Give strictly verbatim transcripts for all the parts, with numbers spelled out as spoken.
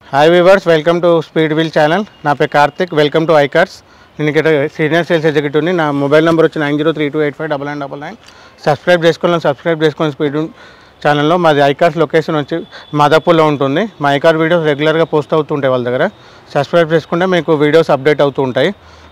Hi viewers, welcome to speed wheel channel. నా పేరు Karthik. Welcome to ఐకార్స్. నేను ఇక్కడ సీనియర్ సేల్స్ ఎగ్జిక్యూటివ్ని. నా మొబైల్ నెంబర్ వచ్చి nine zero three two eight five double nine double nine. Subscribe చేసుకోవాలి సబ్స్క్రైబ్ చేసుకొని స్పీడ్ ఛానల్లో. మాది ఐకార్స్ లొకేషన్ వచ్చి మాదాపూర్లో ఉంటుంది. మా ఐకార్ వీడియోస్ రెగ్యులర్గా పోస్ట్ అవుతుంటాయి వాళ్ళ దగ్గర. సబ్స్క్రైబ్ చేసుకుంటే మీకు వీడియోస్ అప్డేట్ అవుతూ ఉంటాయి.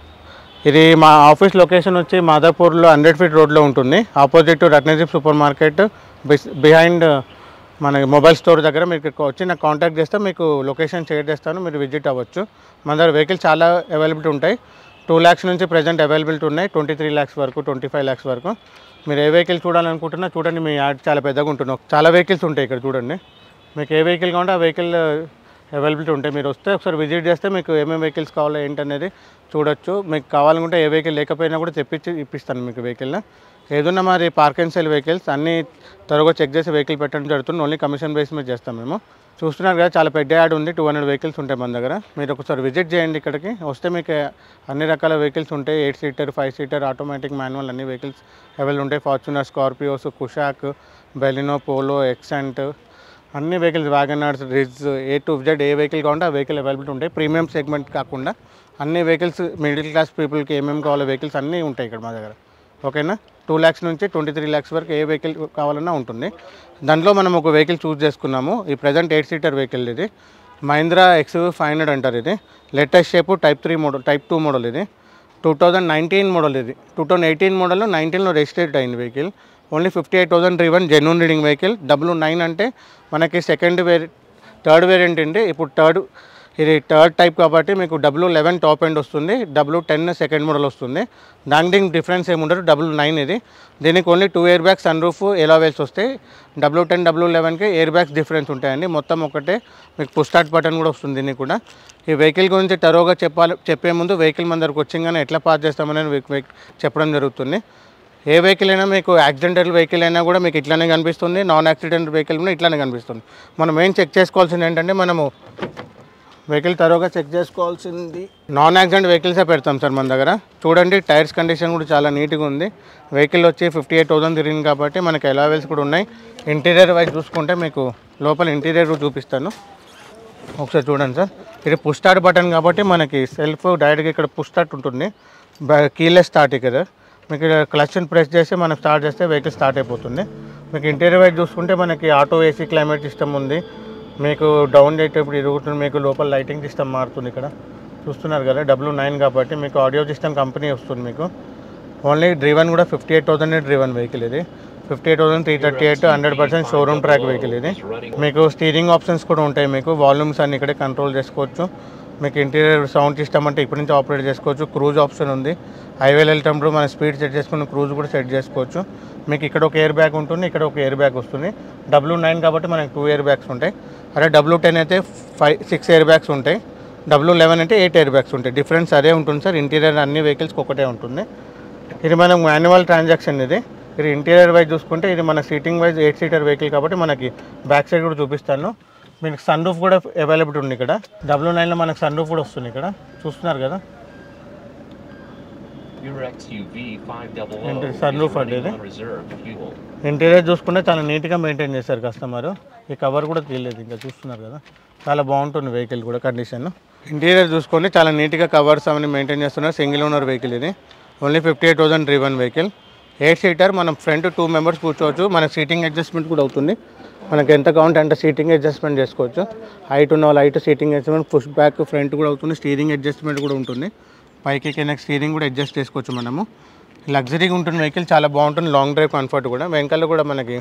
ఇది మా ఆఫీస్ లొకేషన్ వచ్చి మాదాపూర్లో హండ్రెడ్ ఫీట్ రోడ్లో ఉంటుంది. Opposite Ratnadeep super market behind మన మొబైల్ స్టోర్ దగ్గర. మీకు వచ్చి నాకు కాంటాక్ట్ చేస్తే మీకు లొకేషన్ షేర్ చేస్తాను, మీరు విజిట్ అవ్వచ్చు. మన దగ్గర వెహికల్ చాలా అవైలబిలిటీ ఉంటాయి. టూ ల్యాక్స్ నుంచి ప్రజెంట్ అవైలబిలిటీ ఉన్నాయి, ట్వంటీ త్రీ ల్యాక్స్ వరకు, ట్వంటీ ఫైవ్ ల్యాక్స్ వరకు. మీరు ఏ వెహికల్ చూడాలనుకుంటున్నా చూడండి. మీ యాడ్ చాలా పెద్దగా ఉంటుంది. చాలా వెహికల్స్ ఉంటాయి ఇక్కడ చూడండి. మీకు ఏ వెహికల్ కావాలంటే ఆ వెహికల్ అవైలబిలిటీ ఉంటాయి. మీరు వస్తే ఒకసారి విజిట్ చేస్తే మీకు ఏమేమి వెహికల్స్ కావాలో ఏంటనేది చూడొచ్చు. మీకు కావాలనుకుంటే ఏ వెహికల్ లేకపోయినా కూడా తెప్పించి ఇప్పిస్తాను మీకు వెహికల్. ఏదన్నా మరి పార్క్ అండ్ సేల్ వెహికల్స్ అన్నీ త్వరగా చెక్ చేసి వెహికల్ పెట్టడం జరుగుతుంది. ఓన్లీ కమిషన్ బేస్ మీద చేస్తాం మేము. చూస్తున్నారు కదా, చాలా పెద్ద యాడ్ ఉంది. టూ హండ్రెడ్ వెహికల్స్ ఉంటాయి మన దగ్గర. మీరు ఒకసారి విజిట్ చేయండి ఇక్కడికి. వస్తే మీకు అన్ని రకాల వెహికల్స్ ఉంటాయి. Eight seater, five seater, automatic, manual అన్ని వెహికల్స్ అవైలబుల్ ఉంటాయి. Fortuner, Scorpios, Kushaq, Baleno, Polo, Xcent అన్ని vehicles, wagon Rs, Ritz, A to Z ఏ వెహికల్ కావాలంటే ఆ వెహికల్ అవైలబిలిటీ ఉంటాయి. ప్రీమియం సెగ్మెంట్ కాకుండా అన్ని వెహికల్స్, మిడిల్ క్లాస్ పీపుల్కి ఏమేమి కావాలో వెహికల్స్ అన్నీ ఉంటాయి ఇక్కడ మా దగ్గర. ఓకేనా? టూ ల్యాక్స్ నుంచి ట్వంటీ త్రీ ల్యాక్స్ వరకు ఏ వెహికల్ కావాలన్నా ఉంటుంది. దాంట్లో మనం ఒక వెహికల్ చూస్ చేసుకున్నాము. ఈ ప్రజెంట్ ఎయిట్ సీటర్ వెహికల్ ఇది మహీంద్రా ఎక్స్ ఫైవ్ హండ్రెడ్ అంటారు. ఇది latest shape type three model, type two model. ఇది టూ థౌజండ్ నైన్టీన్ మోడల్. ఇది టూ థౌజండ్ ఎయిటీన్ మోడల్, నైన్టీన్లో రిజిస్ట్రేట్ అయింది vehicle. Only fifty eight thousand driven, genuine reading vehicle. W nine అంటే మనకి second వేరి third variant అండి. ఇప్పుడు third ఇది third type కాబట్టి మీకు డబ్ల్యూ లెవెన్ టాప్ ఎండ్ వస్తుంది, డబ్ల్యూ టెన్ సెకండ్ మోడల్ వస్తుంది. దానికి దీనికి డిఫరెన్స్ ఏముండదు. డబ్ల్యూ నైన్ ఇది. దీనికి only two air bags, sun roof, alloy wheels వస్తాయి. డబ్ల్యూ టెన్ డబ్ల్యూ లెవెన్కి ఎయిర్ బ్యాగ్స్ డిఫరెన్స్ ఉంటాయండి. మొత్తం ఒకటే. మీకు పుష్ స్టార్ట్ బటన్ కూడా వస్తుంది దీనికి కూడా. ఈ వెహికల్ గురించి తరోగా చెప్పాలి చెప్పే ముందు వెహికల్ మన దగ్గరకు వచ్చింగానే ఎట్లా పాస్ చేస్తామని చెప్పడం జరుగుతుంది. ఏ వెహికల్ అయినా మీకు యాక్సిడెంటల్ వెహికల్ అయినా కూడా మీకు ఇట్లానే కనిపిస్తుంది, నాన్ యాక్సిడెంటల్ వెహికల్ కూడా ఇట్లానే కనిపిస్తుంది. మనం ఏం చెక్ చేసుకోవాల్సింది ఏంటంటే, మనము వెహికల్ తరోగా చెక్ చేసుకోవాల్సింది నాన్ యాక్సిడెంట్ వెహికల్సే పెడతాం సార్ మన దగ్గర. చూడండి, టైర్స్ కండిషన్ కూడా చాలా నీట్గా ఉంది. వెహికల్ వచ్చి ఫిఫ్టీ ఎయిట్ థౌసండ్ తిరిగింది కాబట్టి మనకి ఎలావెల్స్ కూడా ఉన్నాయి. ఇంటీరియర్ వైజ్ చూసుకుంటే మీకు లోపల ఇంటీరియర్ కూడా చూపిస్తాను, ఒకసారి చూడండి సార్. ఇది పుష్ స్టార్ట్ బటన్ కాబట్టి మనకి సెల్ఫ్ డైరెక్ట్గా ఇక్కడ పుష్ స్టార్ట్ ఉంటుంది, కీలెస్ స్టార్ట్ ఇక్కడ. మీకు ఇక్కడ క్లచ్ని ప్రెస్ చేసి మనం స్టార్ట్ చేస్తే వెహికల్ స్టార్ట్ అయిపోతుంది. మీకు ఇంటీరియర్ వైజ్ చూసుకుంటే మనకి ఆటో ఏసీ క్లైమేట్ సిస్టమ్ ఉంది. మీకు డౌన్ చేసేటప్పుడు ఇరుగుతుంది. మీకు లోపల లైటింగ్ సిస్టమ్ మారుతుంది. ఇక్కడ చూస్తున్నారు కదా, డబ్ల్యూ నైన్ కాబట్టి మీకు ఆడియో సిస్టమ్ కంపెనీ వస్తుంది. మీకు ఓన్లీ డ్రివన్ కూడా fifty eight thousand driven vehicle. ఇది fifty eight thousand three thirty eight hundred percent showroom track vehicle. ఇది మీకు స్టీరింగ్ ఆప్షన్స్ కూడా ఉంటాయి. మీకు వాల్యూమ్స్ అన్ని ఇక్కడే కంట్రోల్ చేసుకోవచ్చు. మీకు ఇంటీరియర్ సౌండ్ సిస్టమ్ అంటే ఇప్పటి నుంచి ఆపరేట్ చేసుకోవచ్చు. క్రూజ్ ఆప్షన్ ఉంది. హైవేలో వెళ్తున్నప్పుడు మన స్పీడ్ సెట్ చేసుకుని క్రూజ్ కూడా సెట్ చేసుకోవచ్చు. మీకు ఇక్కడ ఒక ఎయిర్ బ్యాగ్ ఉంటుంది, ఇక్కడ ఒక ఎయిర్ బ్యాగ్ వస్తుంది. డబ్ల్యూ నైన్ కాబట్టి మనకి టూ ఎయిర్ బ్యాగ్స్ ఉంటాయి. అదే డబ్ల్యూ టెన్ అయితే ఫైవ్ సిక్స్ ఎయిర్ బ్యాగ్స్ ఉంటాయి. డబ్ల్యూ లెవెన్ అంటే ఎయిట్ ఎయిర్ బ్యాగ్స్ ఉంటాయి. డిఫరెన్స్ అదే ఉంటుంది సార్. ఇంటీరియర్ అన్ని వెహికల్స్కి ఒకటే ఉంటుంది. ఇది మనకు మాన్యువల్ ట్రాన్సాక్షన్. ఇది ఇది ఇంటీరియర్ వైజ్ చూసుకుంటే ఇది మన seating wise eight seater vehicle కాబట్టి మనకి బ్యాక్ సైడ్ కూడా చూపిస్తాను. మీకు సన్ రూఫ్ కూడా అవైలబిలిటీ ఉంది ఇక్కడ. డబ్ల్యూ నైన్లో మనకు సన్ రూఫ్ కూడా వస్తుంది. ఇక్కడ చూస్తున్నారు కదా, సన్ రూఫ్ అంటే ఇది. ఇంటీరియర్ చూసుకుంటే చాలా నీట్గా మెయింటైన్ చేస్తారు కస్టమర్. ఈ కవర్ కూడా తీయలేదు ఇంకా, చూస్తున్నారు కదా, చాలా బాగుంటుంది వెహికల్ కూడా కండిషన్. ఇంటీరియర్ చూసుకొని చాలా నీట్గా కవర్స్ అవన్నీ మెయింటైన్ చేస్తున్నారు. సింగిల్ ఓనర్ వెహికల్ ఇది. Only fifty eight thousand driven vehicle. Eight seater. మనం ఫ్రంట్ టూ మెంబర్స్ కూర్చోవచ్చు. మన సీటింగ్ అడ్జస్ట్మెంట్ కూడా అవుతుంది. మనకి ఎంత కావాలంటే అంత సీటింగ్ అడ్జస్ట్మెంట్ చేసుకోవచ్చు. హైట్ ఉన్న వాళ్ళు height seating adjustment, push back front కూడా అవుతుంది. స్టీరింగ్ అడ్జస్ట్మెంట్ కూడా ఉంటుంది. పైకి కింద స్టీరింగ్ కూడా అడ్జస్ట్ చేసుకోవచ్చు మనము. లగ్జరీగా ఉంటుంది వెహికల్, చాలా బాగుంటుంది. లాంగ్ డ్రైవ్ కంఫర్ట్ కూడా. వెహికల్ కూడా మనకి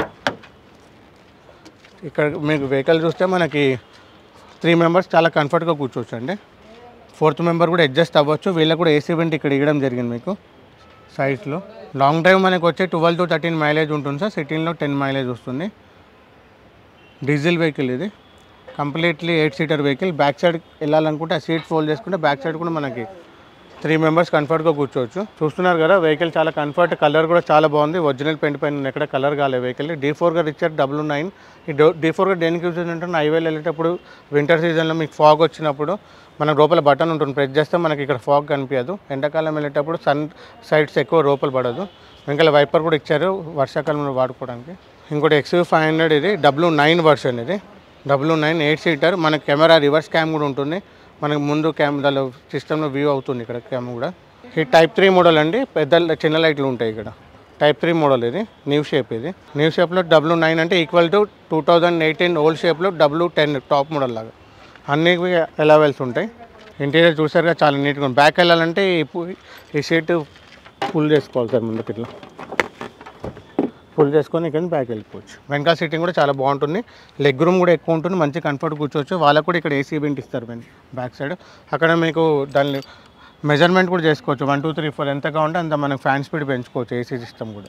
ఇక్కడ మీకు వెహికల్ చూస్తే మనకి త్రీ మెంబర్స్ చాలా కంఫర్ట్గా కూర్చోవచ్చు అండి. ఫోర్త్ మెంబర్ కూడా అడ్జస్ట్ అవ్వచ్చు. వీళ్ళకి కూడా ఏసీ వెంట్ ఇక్కడ ఇవ్వడం జరిగింది మీకు సైడ్స్లో. లాంగ్ డ్రైవ్ మనకి వచ్చే ట్వెల్వ్ టు థర్టీన్ మైలేజ్ ఉంటుంది సార్. సిటీలో టెన్ మైలేజ్ వస్తుంది. డీజిల్ వెహికల్ ఇది. Completely eight seater vehicle. Back side వెళ్ళాలనుకుంటే ఆ సీట్ ఫోల్డ్ చేసుకుంటే బ్యాక్ సైడ్ కూడా మనకి త్రీ మెంబర్స్ కంఫర్ట్గా కూర్చోవచ్చు. చూస్తున్నారు కదా, వెహికల్ చాలా కంఫర్ట్. కలర్ కూడా చాలా బాగుంది. ఒరిజినల్ పెయింట్ పైన ఎక్కడ కలర్ కాలే వెహికల్. డీ ఫోర్గా రిచర్ డబ్ల్యూ నైన్. ఈ డో డీ ఫోర్గా దేనికి యూజ్ అంటే హైవేలో వెళ్ళేటప్పుడు వింటర్ సీజన్లో మీకు ఫాగ్ వచ్చినప్పుడు మన లోపల బటన్ ఉంటుంది, ప్రెస్ చేస్తే మనకి ఇక్కడ ఫాగ్ కనిపించదు. ఎండాకాలం వెళ్ళేటప్పుడు సన్ సైడ్స్ ఎక్కువ లోపల పడదు. వెనకాల వైపర్ కూడా ఇచ్చారు వర్షాకాలంలో వాడుకోవడానికి. ఇంకోటి ఎక్స్ ఫైవ్ హండ్రెడ్. ఇది డబ్ల్యూ నైన్ వర్షన్. ఇది డబ్ల్యూ నైన్ ఎయిట్ సీటర్. మనకి కెమెరా రివర్స్ క్యామ్ కూడా ఉంటుంది. మనకి ముందు క్యామ్ దానిలో సిస్టంలో వ్యూ అవుతుంది ఇక్కడ క్యామ్ కూడా. ఈ టైప్ త్రీ మోడల్ అండి, పెద్ద చిన్న లైట్లు ఉంటాయి ఇక్కడ. టైప్ త్రీ మోడల్ ఇది, న్యూ షేప్ ఇది. న్యూ షేప్లో డబ్ల్యూ నైన్ అంటే equal to two thousand eighteen old షేప్లో డబ్ల్యూ టెన్ టాప్ మోడల్ లాగా అన్ని ఎలవెల్స్ ఉంటాయి. ఇంటీరియర్ చూసారుగా చాలా నీట్గా ఉంది. బ్యాక్ వెళ్ళాలంటే ఈ సీట్ ఫుల్ చేసుకోవాలి సార్, ముందుకు ఇట్లా ఫుల్ చేసుకొని ఇక్కడ బ్యాక్ వెళ్ళిపోవచ్చు. వెనకాల సీటింగ్ కూడా చాలా బాగుంటుంది. లెగ్ రూమ్ కూడా ఎక్కువ ఉంటుంది, మంచి కంఫర్ట్ కూర్చోవచ్చు. వాళ్ళకు కూడా ఇక్కడ ఏసీ వెంట్ ఇస్తారు బ్యాక్ సైడ్. అక్కడ మీకు దాన్ని మెజర్మెంట్ కూడా చేసుకోవచ్చు, వన్ టూ త్రీ ఫోర్ ఎంత కావాలంటే అంత మనకు ఫ్యాన్ స్పీడ్ పెంచుకోవచ్చు. ఏసీ సిస్టమ్ కూడా.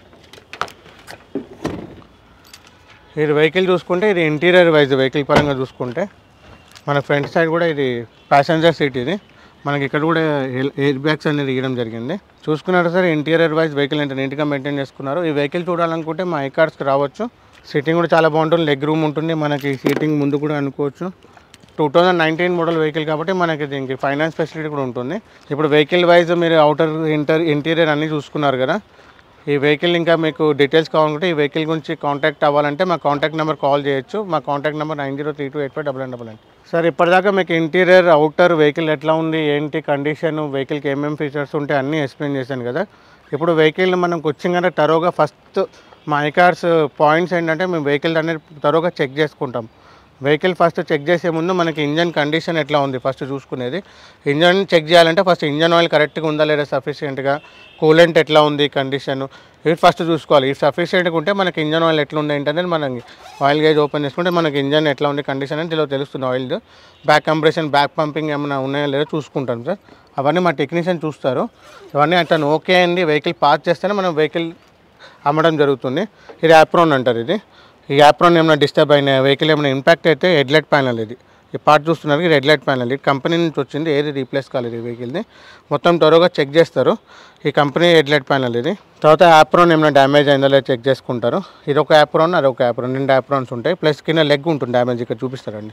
ఇది వెహికల్ చూసుకుంటే ఇది ఇంటీరియర్ వైజ్ వెహికల్ పరంగా చూసుకుంటే మన ఫ్రంట్ సైడ్ కూడా ఇది ప్యాసింజర్ సీట్. ఇది మనకి ఇక్కడ కూడా ఎయిర్ బ్యాగ్స్ అనేది ఇవ్వడం జరిగింది. చూసుకున్నారు సార్, ఇంటీరియర్ వైజ్ వెహికల్ ఎంత నీట్గా మెయింటైన్ చేసుకున్నారు. ఈ వెహికల్ చూడాలనుకుంటే మా ఐకార్స్కి రావచ్చు. సీటింగ్ కూడా చాలా బాగుంటుంది, లెగ్ రూమ్ ఉంటుంది. మనకి సీటింగ్ ముందు కూడా అనుకోవచ్చు. Two thousand nineteen model vehicle కాబట్టి మనకి దీనికి ఫైనాన్స్ ఫెసిలిటీ కూడా ఉంటుంది. ఇప్పుడు వెహికల్ వైజ్ మీరు అవుటర్ ఇంటర్ ఇంటీరియర్ అన్నీ చూసుకున్నారు కదా. ఈ వెహికల్ ఇంకా మీకు డీటెయిల్స్ కావాలంటే ఈ వెహికల్ గురించి కాంటాక్ట్ అవ్వాలంటే మా కాంటాక్ట్ నెంబర్ కాల్ చేయొచ్చు. మా contact number nine zero three two eight five double nine double nine. Sir ఇప్పటిదాకా మీకు ఇంటీరియర్ అవుటర్ వెహికల్ ఎట్లా ఉంది, ఏంటి కండిషన్, వెహికల్కి ఏమేమి ఫీచర్స్ ఉంటాయి అన్నీ ఎక్స్ప్లెయిన్ చేశాను కదా. ఇప్పుడు వెహికల్ మనం వచ్చిందంటే తరోగా ఫస్ట్ మా ఐకార్స్ పాయింట్స్ ఏంటంటే మేము వెహికల్ అనేది తరోగా చెక్ చేసుకుంటాం. వెహికల్ ఫస్ట్ చెక్ చేసే ముందు మనకి ఇంజన్ కండిషన్ ఎట్లా ఉంది ఫస్ట్ చూసుకునేది. ఇంజన్ చెక్ చేయాలంటే ఫస్ట్ ఇంజన్ ఆయిల్ కరెక్ట్గా ఉందా లేదా సఫిషియెంట్గా, కూలెంట్ ఎట్లా ఉంది కండిషన్, ఇవి ఫస్ట్ చూసుకోవాలి. ఇది సఫిషియెంట్గా ఉంటే మనకి ఇంజన్ ఆయిల్ ఎట్లా ఉంది ఏంటంటే మనకి ఆయిల్ గేజ్ ఓపెన్ చేసుకుంటే మనకి ఇంజన్ ఎట్లా ఉంది కండిషన్ అని ఇలా తెలుస్తుంది. Oil back compression, back pumping ఏమైనా ఉన్నాయో లేదో చూసుకుంటాం సార్. అవన్నీ మా టెక్నీషియన్ చూస్తారు. ఇవన్నీ అతను ఓకే అండి వెహికల్ పాస్ చేస్తేనే మనం వెహికల్ అమ్మడం జరుగుతుంది. ఇది యాప్రోన్ అంటారు. ఇది ఈ యాప్రోన్ ఏమైనా డిస్టర్బ్ అయిన వెహికల్ ఏమైనా ఇంపాక్ట్ అయితే హెడ్లైట్ ప్యానల్, ఇది ఈ పార్ట్ చూస్తున్నారు ఇది హెడ్లైట్ ప్యానల్. ఇది కంపెనీ నుంచి వచ్చింది, ఏది రీప్లేస్ కాలేదు. ఈ వెహికల్ది మొత్తం త్వరగా చెక్ చేస్తారు. ఈ కంపెనీ హెడ్లైట్ ప్యానల్ ఇది. తర్వాత యాప్రోన్ ఏమైనా డ్యామేజ్ అయిందో లేదో చెక్ చేసుకుంటారు. ఇది ఒక యాప్రోన్, అది ఒక యాప్రోన్, రెండు యాప్రోన్స్ ఉంటాయి. ప్లస్ కింద లెగ్ ఉంటుంది డ్యామేజ్, ఇక్కడ చూపిస్తారండి.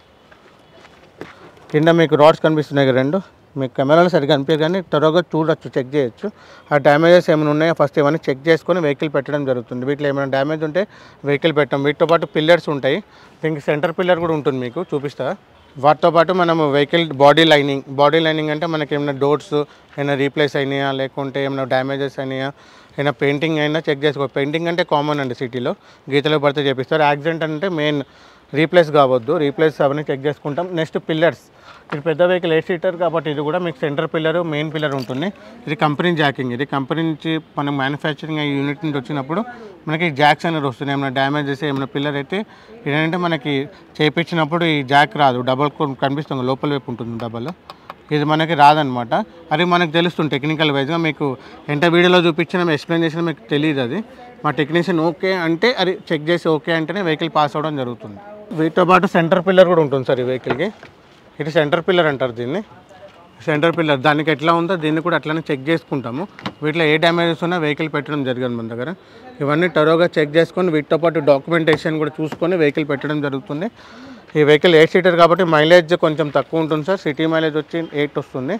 కింద మీకు రాడ్స్ కనిపిస్తున్నాయి కదా రెండు, మీకు కెమెరాలో సరిగ్గా కనిపించదు కానీ త్వరగా చూడొచ్చు, చెక్ చేయొచ్చు. ఆ డ్యామేజెస్ ఏమైనా ఉన్నాయో ఫస్ట్ ఇవన్నీ చెక్ చేసుకొని వెహికల్ పెట్టడం జరుగుతుంది. వీటిలో ఏమైనా డ్యామేజ్ ఉంటే వెహికల్ పెట్టాం. వీటితో పాటు పిల్లర్స్ ఉంటాయి, దీనికి సెంటర్ పిల్లర్ కూడా ఉంటుంది, మీకు చూపిస్తా. వాటితో పాటు మనము vehicle body lining, body lining అంటే మనకి ఏమైనా డోర్స్ ఏమైనా రీప్లేస్ అయినాయా, లేకుంటే ఏమైనా డ్యామేజెస్ అయినాయా, ఏమైనా పెయింటింగ్ అయినా చెక్ చేసుకో. పెయింటింగ్ అంటే కామన్ అండి, సిటీలో గీతలో పడితే చేపిస్తారు. యాక్సిడెంట్ అంటే మెయిన్ రీప్లేస్ కావద్దు, రీప్లేస్ అవన్నీ చెక్ చేసుకుంటాం. నెక్స్ట్ పిల్లర్స్, ఇది పెద్ద వెహికల్ ఎయిట్ సీటర్ కాబట్టి ఇది కూడా మీకు సెంటర్ పిల్లర్, మెయిన్ పిల్లర్ ఉంటుంది. ఇది కంపెనీ జాకింగ్, ఇది కంపెనీ నుంచి మనం మ్యానుఫ్యాక్చరింగ్ యూనిట్ నుంచి వచ్చినప్పుడు మనకి జాక్స్ అనేది వస్తున్నాయి. ఏమైనా డ్యామేజ్ చేస్తే ఏమైనా పిల్లర్ అయితే ఏంటంటే మనకి చేయించినప్పుడు ఈ జాక్ రాదు, డబల్ కనిపిస్తుంది లోపల వైపు ఉంటుంది డబల్, ఇది మనకి రాదనమాట. అది మనకు తెలుస్తుంది టెక్నికల్ వైజ్గా. మీకు ఎంత వీడియోలో చూపించినా ఎక్స్ప్లెయిన్ చేసినా మీకు తెలియదు. అది మా టెక్నీషియన్ ఓకే అంటే అది చెక్ చేసి ఓకే అంటేనే వెహికల్ పాస్ అవ్వడం జరుగుతుంది. వీటితో పాటు సెంటర్ పిల్లర్ కూడా ఉంటుంది సార్ ఈ వెహికల్కి. ఇది సెంటర్ పిల్లర్ అంటారు దీన్ని, సెంటర్ పిల్లర్. దానికి ఎట్లా ఉందో దీన్ని కూడా అట్లనే చెక్ చేసుకుంటాము. వీటిలో ఏ డ్యామేజెస్ ఉన్నా వెహికల్ పెట్టడం జరిగింది మన దగ్గర. ఇవన్నీ తరోగా చెక్ చేసుకొని వీటితో పాటు డాక్యుమెంటేషన్ కూడా చూసుకొని వెహికల్ పెట్టడం జరుగుతుంది. ఈ వెహికల్ ఎయిట్ సీటర్ కాబట్టి మైలేజ్ కొంచెం తక్కువ ఉంటుంది సార్. సిటీ మైలేజ్ వచ్చి ఎయిట్ వస్తుంది,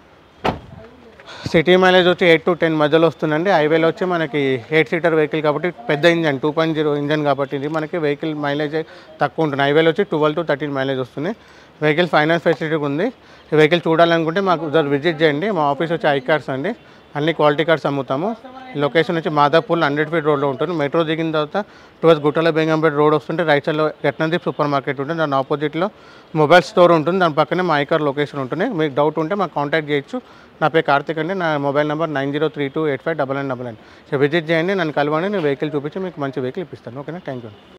సిటీ మైలేజ్ వచ్చి ఎయిట్ టు టెన్ మధ్యలో వస్తుందండి. హైవేలో వచ్చి మనకి ఎయిట్ సీటర్ వెహికల్ కాబట్టి పెద్ద engine, two point zero engine కాబట్టి ఇది మనకి వెహికల్ మైలేజ్ తక్కువ ఉంటుంది. హైవేలో వచ్చి ట్వెల్వ్ టు థర్టీన్ మైలేజ్ వస్తుంది. వెహికల్ ఫైనాన్స్ ఫెసిలిటీ ఉంది. ఈ వెహికల్ చూడాలనుకుంటే మాకు ఒకసారి విజిట్ చేయండి. మా ఆఫీస్ వచ్చి ఐకార్స్ అండి, అన్ని క్వాలిటీ కార్స్ అమ్ముతాము. లొకేషన్ వచ్చి మాదాపూర్ హండ్రెడ్ ఫీట్ రోడ్లో ఉంటుంది. మెట్రో దిగిన తర్వాత టువర్స్ గుట్టల బేగంపేట రోడ్ వస్తుంటే రైట్ సైడ్లో రత్నదీప్ సూపర్ మార్కెట్ ఉంటుంది, దాని ఆపోజిట్లో మొబైల్ స్టోర్ ఉంటుంది, దాని పక్కనే మా ఐకార్ లొకేషన్ ఉంటుంది. మీకు డౌట్ ఉంటే మాకు కాంటాక్ట్ చేయొచ్చు. నా పేరు కార్తిక్ అండి, నా mobile number nine zero three two eight five double nine double nine. So visit చేయండి, నన్ను కలవండి, నేను వెహికల్ చూపించి మీకు మంచి వెహికల్ ఇప్పిస్తాను. ఓకేనా, థ్యాంక్ యూ.